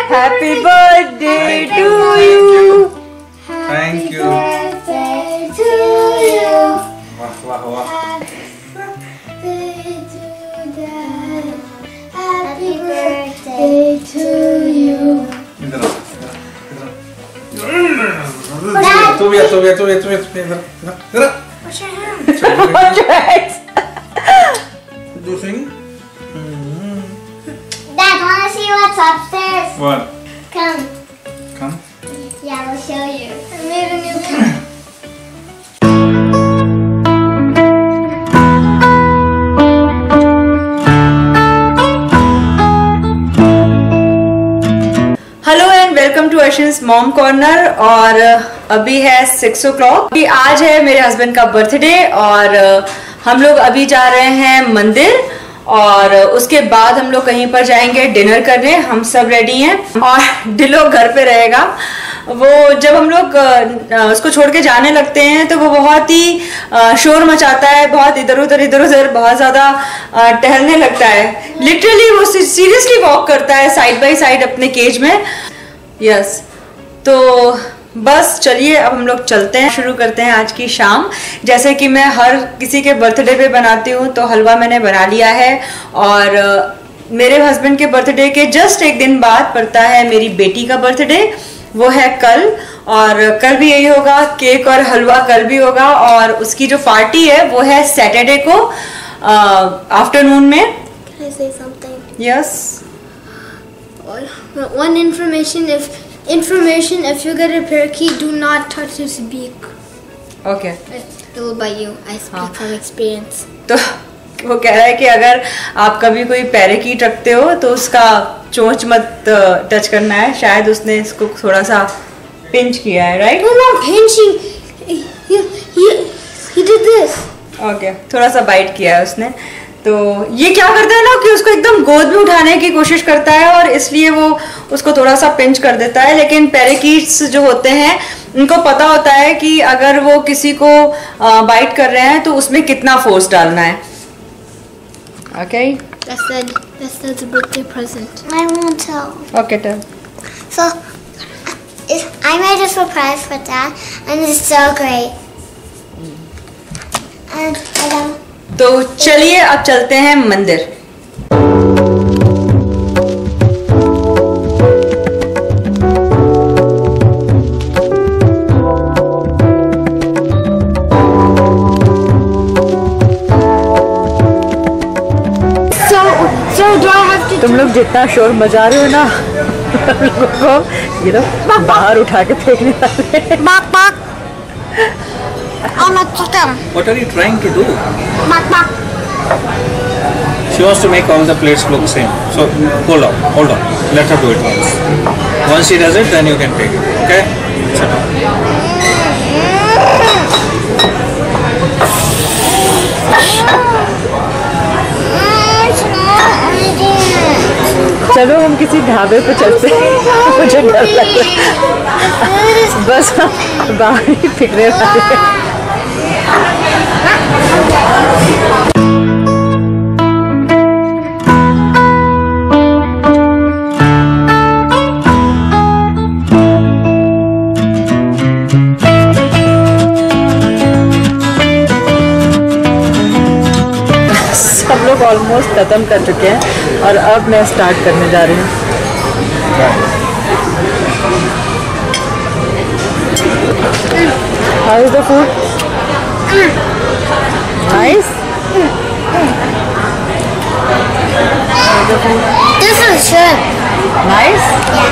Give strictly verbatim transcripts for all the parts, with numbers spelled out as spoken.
Happy birthday to you. Thank you. Birthday to you. वाह वाह वाह. Happy birthday to you. इधर आओ, इधर आओ. तू भी आ, तू भी आ, तू भी आ, तू भी आ, तू भी आ, इधर, इधर, इधर. Wash your hands. Wash your hands. Do sing. Dad, wanna see what's upstairs? What? Come. Come. Yeah, we'll show you. I made a new cat. Hello and welcome to Arshan's mom corner. और अभी है six ओ clock. अभी आज है मेरे husband का birthday और हम लोग अभी जा रहे हैं मंदिर और उसके बाद हम लोग कहीं पर जाएंगे डिनर करने। हम सब रेडी हैं और डिलो घर पे रहेगा। वो जब हम लोग उसको छोड़ के जाने लगते हैं तो वो बहुत ही शोर मचाता है, बहुत इधर उधर इधर उधर बहुत ज्यादा टहलने लगता है। लिटरली वो सीरियसली वॉक करता है साइड बाय साइड अपने केज में। यस, तो बस चलिए अब हम लोग चलते हैं, शुरू करते हैं आज की शाम। जैसे कि मैं हर किसी के बर्थडे पे बनाती हूँ तो हलवा मैंने बना लिया है और मेरे हस्बैंड के बर्थडे के जस्ट एक दिन बाद पड़ता है मेरी बेटी का बर्थडे, वो है कल। और कल भी यही होगा, केक और हलवा कल भी होगा। और उसकी जो पार्टी है वो है सैटरडे को आफ्टरनून में। Can I say something? Yes, One information, if information, if you get a parakeet, do not touch his beak. Okay. It will bite you. I speak हाँ. from experience. तो वो कह रहा है कि अगर आप कभी कोई पैराकीट रखते हो तो उसका चोंच मत टच करना है। शायद उसने इसको थोड़ा सा पिंच किया है, right? No, not pinching. He, he, he did this. Okay, थोड़ा सा बाइट किया है उसने। तो ये क्या करता है ना कि उसको एकदम गोद में उठाने की कोशिश करता है और इसलिए वो उसको थोड़ा सा पिंच कर देता है। लेकिन पैराकीट्स जो होते हैं उनको पता होता है कि अगर वो किसी को बाइट कर रहे हैं तो उसमें कितना फोर्स डालना है। Okay, That's the that's the birthday present. I won't tell. Okay tell. So, it's, I made a surprise for Dad, and it's so great. And hello. तो चलिए अब चलते हैं मंदिर। So, so do I have to? तुम लोग जितना शोर मचा रहे हो ना हम लोगों को ये लोग बाहर उठा के फेंकने वाले हैं। Bak bak. I'm a chicken. What are you trying to do? Bak bak. She wants to make all the plates look same. So hold on, hold on. Let her do it once. Once she does it, then you can take it. Okay? Shut up. चलो हम किसी ढाबे पे चलते हैं, मुझे डर लग रहा है। बस हम बाहर ही फिरने वाले हैं। सब लोग ऑलमोस्ट खत्म कर चुके हैं और अब मैं स्टार्ट करने जा रही हूँ। How is the food? Nice? How is the food? This is shrimp. Nice?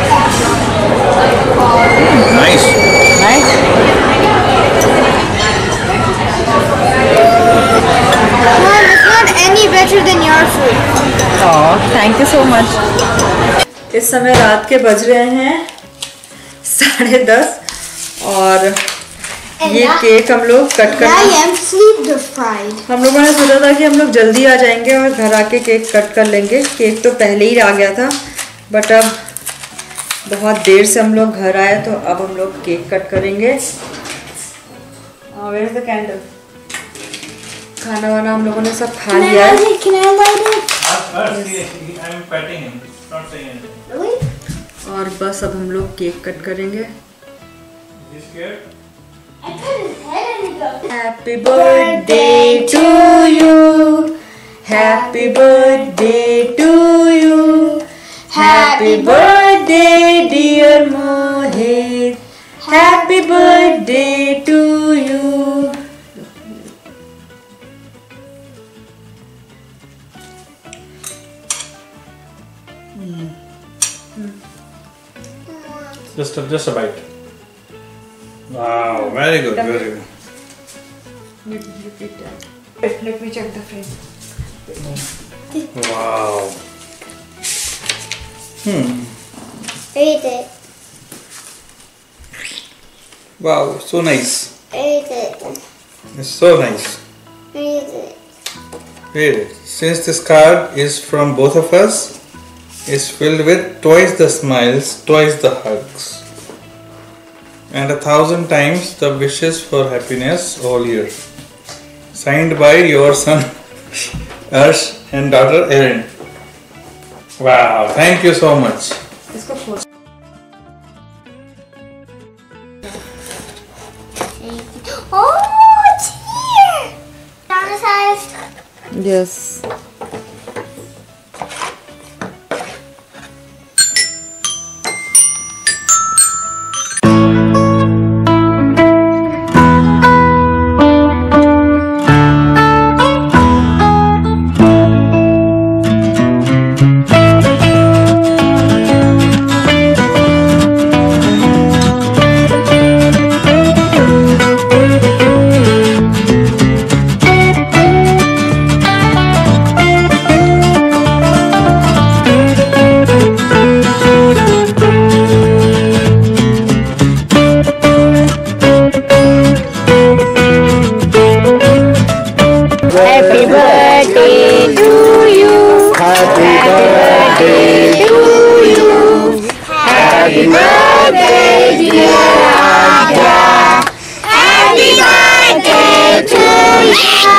Nice. Nice? Mom, it's not any better than your food. Oh, thank you so much. इस समय रात के बज रहे हैं साढ़े दस और ये केक हम लोग कट कर I am sleep deprived. हम लोगों ने सोचा था कि हम लोग जल्दी आ जाएंगे और घर आके केक कट कर लेंगे। केक तो पहले ही आ गया था बट अब बहुत देर से हम लोग घर आए तो अब हम लोग केक कट करेंगे। Where is the candle? खाना वाना हम लोगों ने सब खा लिया है। Can I light it? I'm petting him. Not saying anything. Really? और बस अब हम लोग केक कट करेंगे। Happy birthday to you, happy birthday to you, happy birthday dear Mohit, happy birthday to you. Just a, just a bite. Wow, very good, very good. You, you eat that. Let, let me check the frame. Wow. Hmm. Eat it. Wow, so nice. Eat it. It's so nice. Eat it. Read it. Since this card is from both of us, it's filled with twice the smiles, twice the hugs, and a thousand times the wishes for happiness all year. Signed by your son Arsh and daughter Erin. Wow, thank you so much. इसको खोल। Oh, it's here. Dinosaurs. Yes. Happy birthday to you. Happy birthday to you. Happy birthday dear Adya. Happy birthday to you.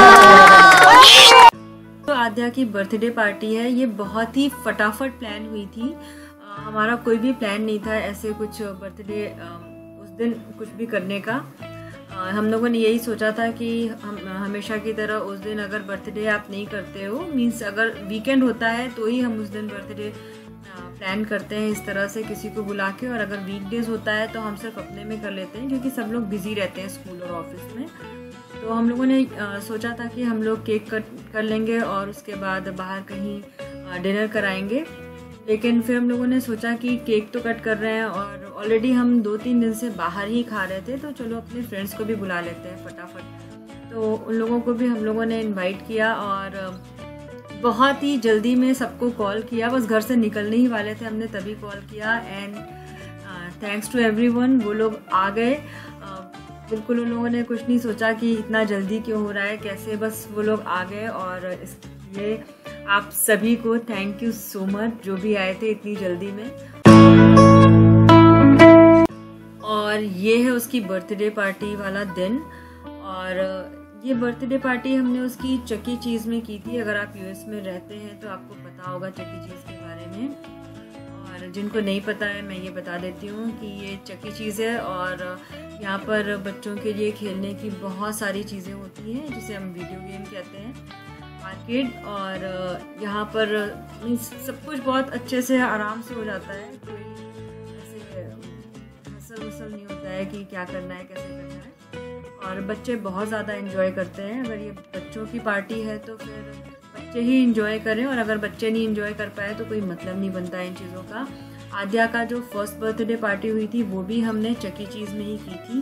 तो आद्या की birthday party है। ये बहुत ही फटाफट plan हुई थी। आ, हमारा कोई भी प्लान नहीं था ऐसे कुछ बर्थडे उस दिन कुछ भी करने का। आ, हम लोगों ने यही सोचा था कि हम हमेशा की तरह उस दिन अगर बर्थडे आप नहीं करते हो, मीन्स अगर वीकेंड होता है तो ही हम उस दिन बर्थडे प्लान करते हैं इस तरह से किसी को बुला के, और अगर वीकडेज होता है तो हम सिर्फ अपने में कर लेते हैं क्योंकि सब लोग बिजी रहते हैं स्कूल और ऑफिस में। तो हम लोगों ने आ, सोचा था कि हम लोग केक कट कर लेंगे और उसके बाद बाहर कहीं डिनर कराएंगे। लेकिन फिर हम लोगों ने सोचा कि केक तो कट कर रहे हैं और ऑलरेडी हम दो तीन दिन से बाहर ही खा रहे थे, तो चलो अपने फ्रेंड्स को भी बुला लेते हैं फटाफट। तो उन लोगों को भी हम लोगों ने इनवाइट किया और बहुत ही जल्दी में सबको कॉल किया। बस घर से निकलने ही वाले थे, हमने तभी कॉल किया एंड थैंक्स टू एवरीवन, वो लोग आ गए। बिल्कुल उन लोगों ने कुछ नहीं सोचा कि इतना जल्दी क्यों हो रहा है, कैसे, बस वो लोग आ गए। और इसलिए आप सभी को थैंक यू सो मच जो भी आए थे इतनी जल्दी में। और ये है उसकी बर्थडे पार्टी वाला दिन। और ये बर्थडे पार्टी हमने उसकी चकी चीज़ में की थी। अगर आप यूएस में रहते हैं तो आपको पता होगा चकी चीज़ के बारे में, और जिनको नहीं पता है मैं ये बता देती हूँ कि ये चकी चीज़ है और यहाँ पर बच्चों के लिए खेलने की बहुत सारी चीज़ें होती हैं जिसे हम वीडियो गेम कहते हैं, आर्केड। और यहाँ पर मीन्स सब कुछ बहुत अच्छे से आराम से हो जाता है, कोई ऐसे हसल वसल नहीं होता है कि क्या करना है कैसे करना है। और बच्चे बहुत ज़्यादा एंजॉय करते हैं। अगर ये बच्चों की पार्टी है तो फिर बच्चे ही एंजॉय करें, और अगर बच्चे नहीं एंजॉय कर पाए तो कोई मतलब नहीं बनता है इन चीज़ों का। आद्या का जो फर्स्ट बर्थडे पार्टी हुई थी वो भी हमने चकी चीज़ में ही की थी।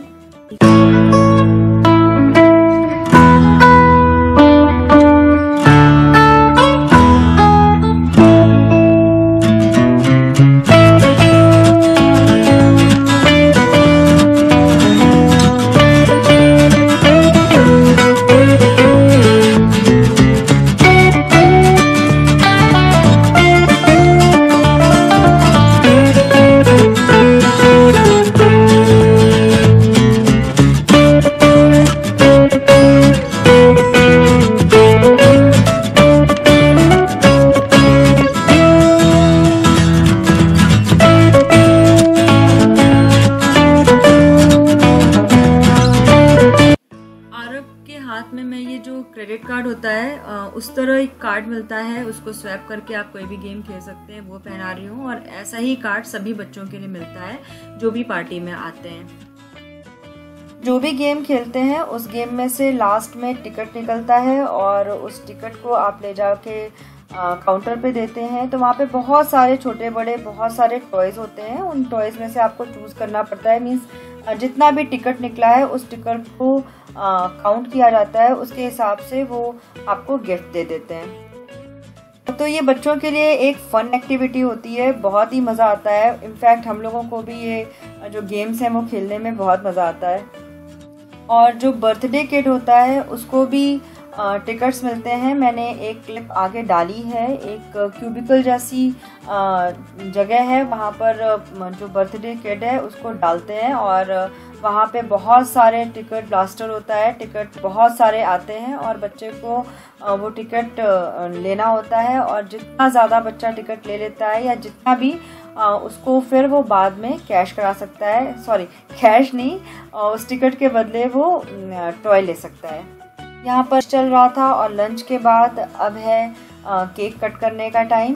उस तरह एक कार्ड मिलता है, उसको स्वैप करके आप कोई भी गेम खेल सकते हैं, वो पहना रही हूँ। और ऐसा ही कार्ड सभी बच्चों के लिए मिलता है जो भी पार्टी में आते हैं। जो भी गेम खेलते हैं उस गेम में से लास्ट में टिकट निकलता है और उस टिकट को आप ले जाके काउंटर पे देते हैं। तो वहाँ पे बहुत सारे छोटे बड़े बहुत सारे टॉयज़ होते हैं, उन टॉयज़ में से आपको चूज़ करना पड़ता है। मीन्स जितना भी टिकट निकला है उस टिकट को काउंट किया जाता है, उसके हिसाब से वो आपको गिफ्ट दे देते हैं। तो ये बच्चों के लिए एक फन एक्टिविटी होती है, बहुत ही मज़ा आता है। इनफैक्ट हम लोगों को भी ये जो गेम्स हैं वो खेलने में बहुत मज़ा आता है। और जो बर्थडे किड होता है उसको भी टिकट्स मिलते हैं। मैंने एक क्लिप आगे डाली है, एक क्यूबिकल जैसी जगह है, वहाँ पर जो बर्थडे किड है उसको डालते हैं और वहाँ पे बहुत सारे टिकट ब्लास्टर होता है, टिकट बहुत सारे आते हैं और बच्चे को वो टिकट लेना होता है। और जितना ज़्यादा बच्चा टिकट ले लेता है या जितना भी उसको फिर वो बाद में कैश करा सकता है, सॉरी कैश नहीं, उस टिकट के बदले वो टॉय ले सकता है। यहाँ पर चल रहा था और लंच के बाद अब है केक कट करने का टाइम।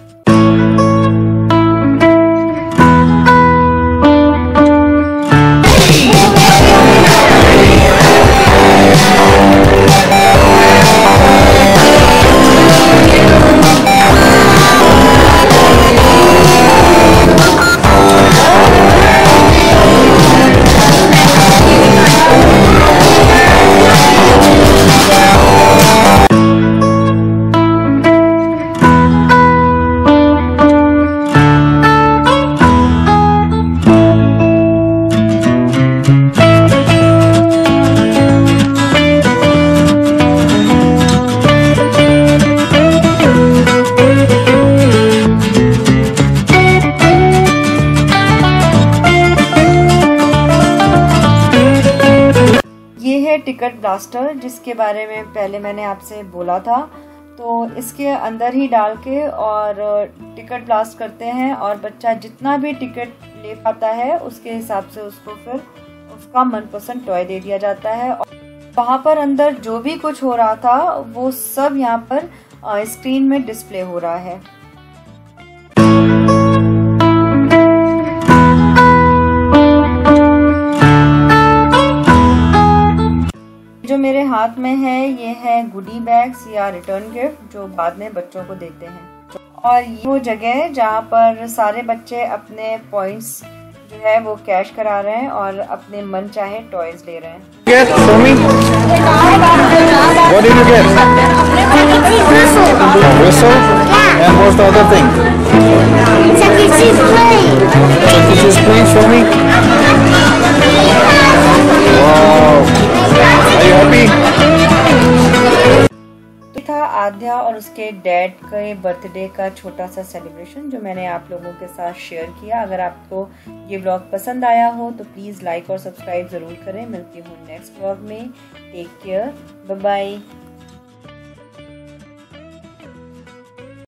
टिकट ब्लास्टर, जिसके बारे में पहले मैंने आपसे बोला था। तो इसके अंदर ही डाल के और टिकट ब्लास्ट करते हैं और बच्चा जितना भी टिकट ले पाता है उसके हिसाब से उसको फिर उसका मनपसंद टॉय दे दिया जाता है। और वहाँ पर अंदर जो भी कुछ हो रहा था वो सब यहाँ पर स्क्रीन में डिस्प्ले हो रहा है। जो मेरे हाथ में है ये है गुडी बैग्स या रिटर्न गिफ्ट जो बाद में बच्चों को देते हैं। और ये वो जगह है जहाँ पर सारे बच्चे अपने पॉइंट्स जो है वो कैश करा रहे हैं और अपने मन चाहे टॉयज ले रहे हैं। Get for me. What did you get? A whistle. Yeah. And what's the other thing? Chuck E. Cheese plane. Chuck E. Cheese plane for me. Wow. Are you happy? था आद्या और उसके डैड के birthday का छोटा सा celebration जो मैंने आप लोगों के साथ शेयर किया। अगर आपको ये व्लॉग पसंद आया हो तो प्लीज़ लाइक और सब्सक्राइब ज़रूर करें। मिलती हूँ नेक्स्ट व्लॉग में। Take care, bye bye.